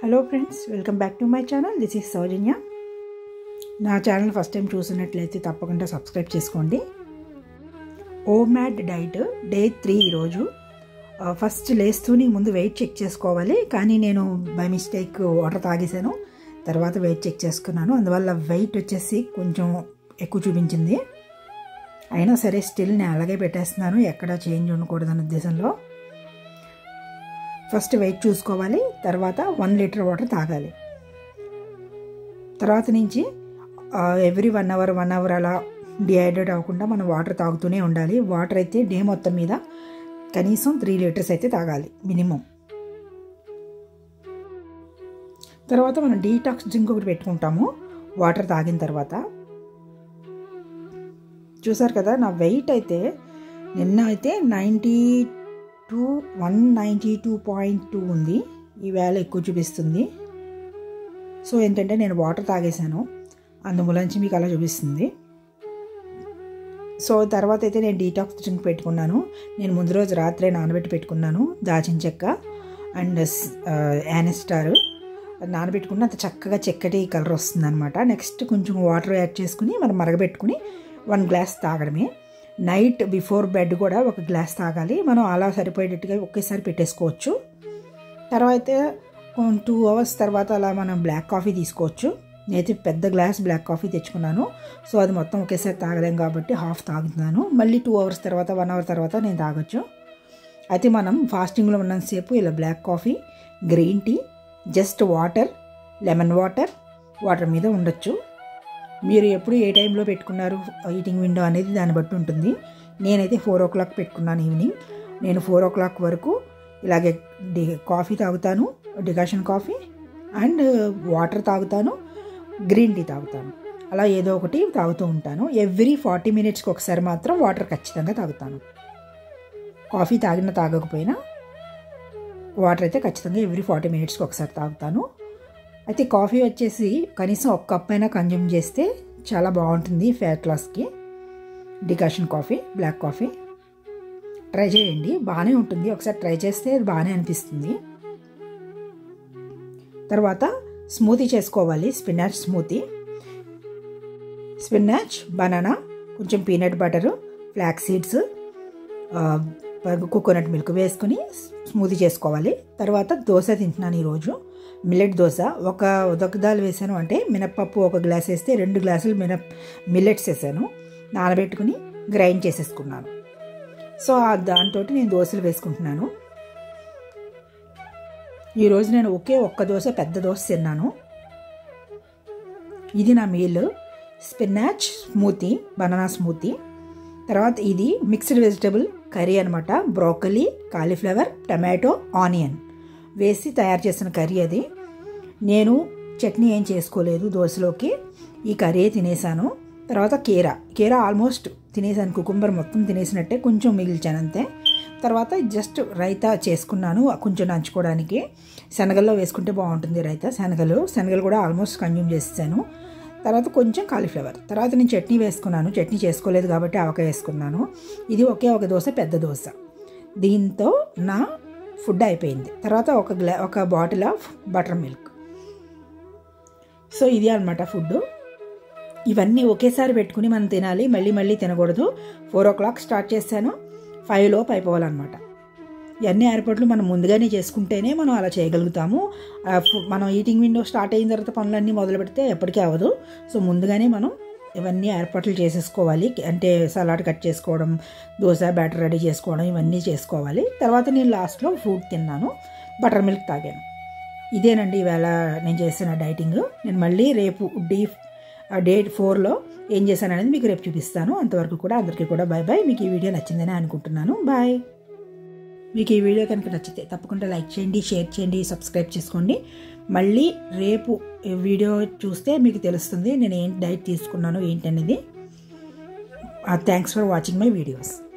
Hello friends, welcome back to my channel. This is Soujanya. నా channel first time చూసినట్లయితే తప్పకుండా subscribe చేసుకోండి. ఓమ్యాడ్ diet day 3 ఈరోజు. ఫస్ట్ లేస్తూనే ముందు వెయిట్ చెక్ చేసుకోవాలి, కానీ నేను బై మిస్టేక్ వాటర్ తాగేసాను. తర్వాత వెయిట్ చెక్ చేసుకున్నాను, అందువల్ల వెయిట్ వచ్చేసి కొంచెం ఎక్కువ చూపించింది. అయినా సరే స్టిల్ నేను అలాగే పెట్టేస్తున్నాను, ఎక్కడ చేంజ్ ఉండకూడదనే ఉద్దేశంలో. ఫస్ట్ వెయిట్ చూసుకోవాలి, తర్వాత 1 లీటర్ వాటర్ తాగాలి. తర్వాత నుంచి ఎవ్రీ 1 అవర్ అలా డిహైడ్రేట్ అవ్వకుండా మనం వాటర్ తాగుతూనే ఉండాలి. వాటర్ అయితే డే మొత్తం మీద కనీసం 3 లీటర్స్ అయితే తాగాలి మినిమం. తర్వాత మనం డీటాక్స్ డ్రింక్ ఒకటి పెట్టుకుంటాము వాటర్ తాగిన తర్వాత. చూసారు కదా, నా వెయిట్ అయితే నిన్న అయితే 192.2 ఉంది. ఈవేళ ఎక్కువ చూపిస్తుంది. సో ఏంటంటే నేను వాటర్ తాగేశాను, అందుమూలంచి మీకు అలా చూపిస్తుంది. సో తర్వాత అయితే నేను డీటాక్స్ డ్రింక్ పెట్టుకున్నాను. నేను ముందు రోజు రాత్రే నానబెట్టి పెట్టుకున్నాను. దాచిన చెక్క అండ్ యానిస్టార్ నానబెట్టుకుని అంత చక్కగా చెక్కటి కలర్ వస్తుంది అనమాట. నెక్స్ట్ కొంచెం వాటర్ యాడ్ చేసుకుని మనం మరగబెట్టుకుని 1 గ్లాస్ తాగడమే. నైట్ బిఫోర్ బెడ్ కూడా 1 గ్లాస్ తాగాలి. మనం అలా సరిపోయేటట్టుగా ఒకేసారి పెట్టేసుకోవచ్చు. తర్వాత 2 అవర్స్ తర్వాత అలా మనం బ్లాక్ కాఫీ తీసుకోవచ్చు. నేనైతే పెద్ద గ్లాస్ బ్లాక్ కాఫీ తెచ్చుకున్నాను. సో అది మొత్తం ఒకేసారి తాగలేం కాబట్టి హాఫ్ తాగుతున్నాను. మళ్ళీ 2 అవర్స్ తర్వాత 1 అవర్ తర్వాత నేను తాగొచ్చు. అయితే మనం ఫాస్టింగ్లో ఉన్నంతసేపు ఇలా black coffee, green tea, just water, lemon water మీద ఉండొచ్చు. మీరు ఎప్పుడు ఏ టైంలో పెట్టుకున్నారు ఈటింగ్ విండో అనేది దాన్ని బట్టి ఉంటుంది. నేనైతే 4 o'clock పెట్టుకున్నాను ఈవినింగ్. నేను 4 o'clock వరకు ఇలాగే కాఫీ తాగుతాను, డికాషన్ కాఫీ అండ్ వాటర్ తాగుతాను, గ్రీన్ టీ తాగుతాను. అలా ఏదో ఒకటి తాగుతూ ఉంటాను. ఎవ్రీ 40 minutesకి ఒకసారి మాత్రం వాటర్ ఖచ్చితంగా తాగుతాను. కాఫీ తాగకపోయినా వాటర్ అయితే ఖచ్చితంగా ఎవ్రీ 40 minutesకి ఒకసారి తాగుతాను. అయితే కాఫీ వచ్చేసి కనీసం 1 కప్ అయినా కన్జ్యూమ్ చేస్తే చాలా బాగుంటుంది ఫ్యాట్ లాస్కి. Decoction coffee, black coffee try చేయండి, బాగానే ఉంటుంది. ఒకసారి ట్రై చేస్తే బాగానే అనిపిస్తుంది. తర్వాత స్మూతీ చేసుకోవాలి. Spinach smoothie. స్పినాచ్, బనానా, కొంచెం peanut butter, flax seeds, coconut milk వేసుకుని స్మూతీ చేసుకోవాలి. తర్వాత దోశ తింటున్నాను ఈరోజు. మిల్లెట్ దోశ. ఒక ఉదకదాలు వేసాను అంటే మినప్పప్పు 1 గ్లాస్ వేస్తే 2 గ్లాసులు మిల్లెట్స్ వేసాను. నానబెట్టుకుని గ్రైండ్ చేసేసుకున్నాను. సో దాంతో నేను దోశలు వేసుకుంటున్నాను. ఈరోజు నేను ఒక్క దోశ, పెద్ద దోశ తిన్నాను. ఇది నా meal. Spinach smoothie, banana smoothie. తర్వాత ఇది మిక్స్డ్ వెజిటబుల్ కర్రీ అనమాట. బ్రోకలీ, కాలీఫ్లవర్, టమాటో, ఆనియన్ వేసి తయారు చేసిన కర్రీ అది. నేను చట్నీ ఏం చేసుకోలేదు దోశలోకి, ఈ కర్రీ తినేసాను. తర్వాత కీరా ఆల్మోస్ట్ తినేసాను. కుకుంబర్ మొత్తం తినేసినట్టే, కొంచెం మిగిల్చాను అంతే. తర్వాత జస్ట్ రైతా చేసుకున్నాను కొంచెం నంచుకోవడానికి. శనగల్లో వేసుకుంటే బాగుంటుంది రైతా. శనగలు కూడా ఆల్మోస్ట్ కన్జ్యూమ్ చేసేసాను. తర్వాత కొంచెం కాలీఫ్లవర్. తర్వాత నేను చట్నీ వేసుకున్నాను. చట్నీ చేసుకోలేదు కాబట్టి ఆవకాయ వేసుకున్నాను. ఇది ఒక దోశ, పెద్ద దోశ. దీంతో నా ఫుడ్ అయిపోయింది. తర్వాత ఒక bottle of buttermilk. So ఇది అనమాట ఫుడ్. ఇవన్నీ ఒకేసారి పెట్టుకుని మనం తినాలి, మళ్ళీ తినకూడదు. 4 o'clock స్టార్ట్ చేశాను, 5 లోపు అయిపోవాలన్నమాట. ఇవన్నీ ఏర్పాట్లు మనం ముందుగానే చేసుకుంటేనే మనం అలా చేయగలుగుతాము. మనం ఈటింగ్ విండో స్టార్ట్ అయిన తర్వాత పనులన్నీ మొదలు పెడితే ఎప్పటికీ అవ్వదు. సో ముందుగానే మనం ఇవన్నీ ఏర్పాట్లు చేసేసుకోవాలి. అంటే సలాడ్ కట్ చేసుకోవడం, దోశ బ్యాటర్ రెడీ చేసుకోవడం, ఇవన్నీ చేసుకోవాలి. తర్వాత నేను లాస్ట్లో ఫ్రూట్ తిన్నాను, బటర్ మిల్క్ తాగాను. ఇదేనండి ఈవేళ నేను చేసిన డైటింగ్. నేను మళ్ళీ రేపు డే 4లో ఏం చేశాను అనేది మీకు రేపు చూపిస్తాను. అంతవరకు కూడా అందరికీ కూడా బై. మీకు ఈ వీడియో నచ్చిందని అనుకుంటున్నాను. బాయ్. మీకు ఈ వీడియో కనుక నచ్చితే తప్పకుండా లైక్ చేయండి, షేర్ చేయండి, సబ్స్క్రైబ్ చేసుకోండి. మళ్ళీ రేపు వీడియో చూస్తే మీకు తెలుస్తుంది నేను ఏం డైట్ తీసుకున్నాను ఏంటనేది. Thanks for watching my videos.